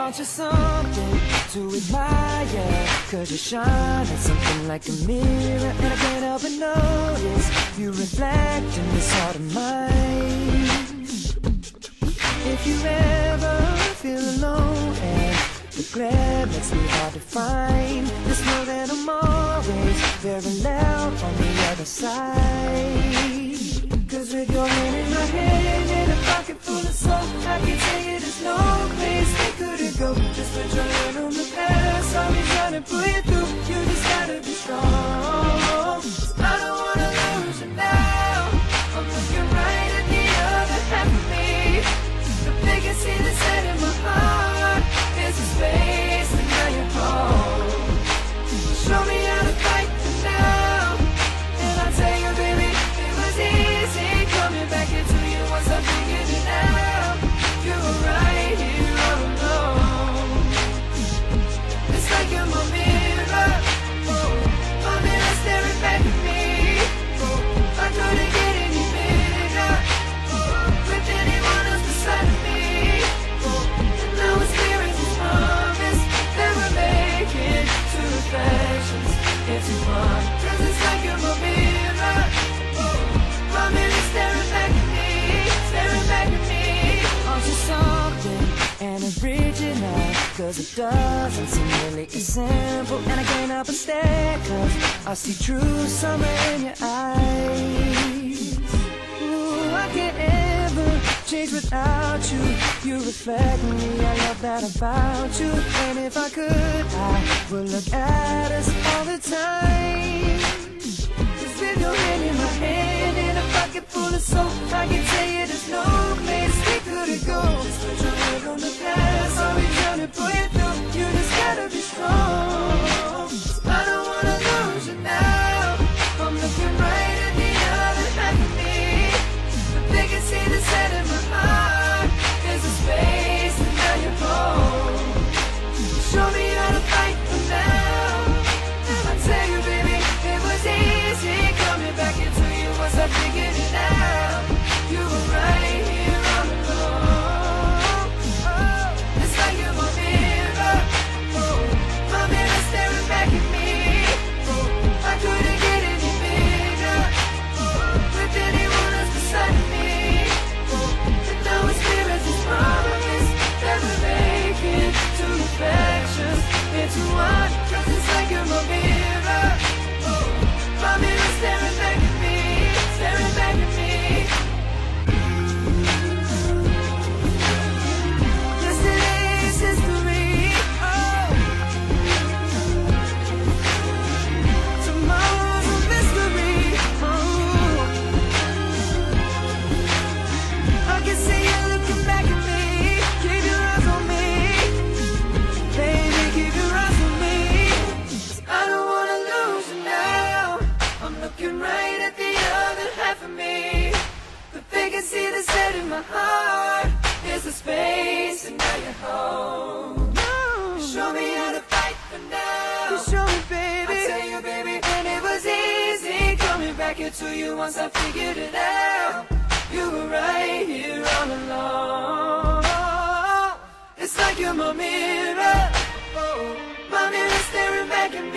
Aren't you something to admire? 'Cause you shine at something like a mirror, and I can't help but notice you reflect in this heart of mine. If you ever feel alone and the glare makes me hard to find, just know that I'm always very loud on the other side. 'Cause with your hand in my hand and a pocket full of soul, I can tell you there's no place we couldn't go. Just put your hand on the past, I'll be trying to pull you through. You just gotta be strong. I don't wanna lose you now. I'm looking right at the other half of me. The biggest thing that's set in my heart is the space, and now you're home. Show me how to fight for now, and I'll tell you, baby, it was easy coming back into you once I figured it out. You were right here all alone. It's like you're my mirror, my mirror staring back at me. I couldn't get any bigger with anyone else beside me. And now it's clear as a promise that we're making two reflections into one. 'Cause it's like you're my mirror, my mirror staring back at me, staring back at me. Aren't you something and original? 'Cause it doesn't seem really as simple, and I can't help but stare, 'cause I see true summer in your eyes. Ooh, I can't ever change without you. You reflect me, I love that about you. And if I could, I would look at us all the time. 'Cause with your hand in my hand and a pocket full of soap, I can tell you there's no place we couldn't go. Just put your head on the past, I'll be trying to pull you through. You just gotta be strong. I don't wanna lose you now. I'm looking right at the other half of me. The biggest thing that's set in my heart is the space, and now you're home. Show me how to fight for now, and I tell you, baby, it was easy coming back into you once I figured it out. You were right here all along. Oh, it's like you're my mirror, my mirror staring back at me. I couldn't get any bigger with anyone else beside me. And now it's clear as this promise that we're making two reflections into one. 'Cause it's like you're my mirror, my mirror staring back at me, staring back at me. Yesterday's history, oh. Tomorrow's a mystery, oh. I can see you looking back at me. Keep your eyes on me, baby, keep your eyes on me. 'Cause I don't wanna lose you now. I'm looking right at the other half of me. The biggest thing that's set in my heart is the space, and now you're home. Show me how to fight for now. You show me, baby. I tell you, baby, and it was easy coming back into you once I figured it out. You were right here all along. It's like you're my mirror, my mirror staring back at me.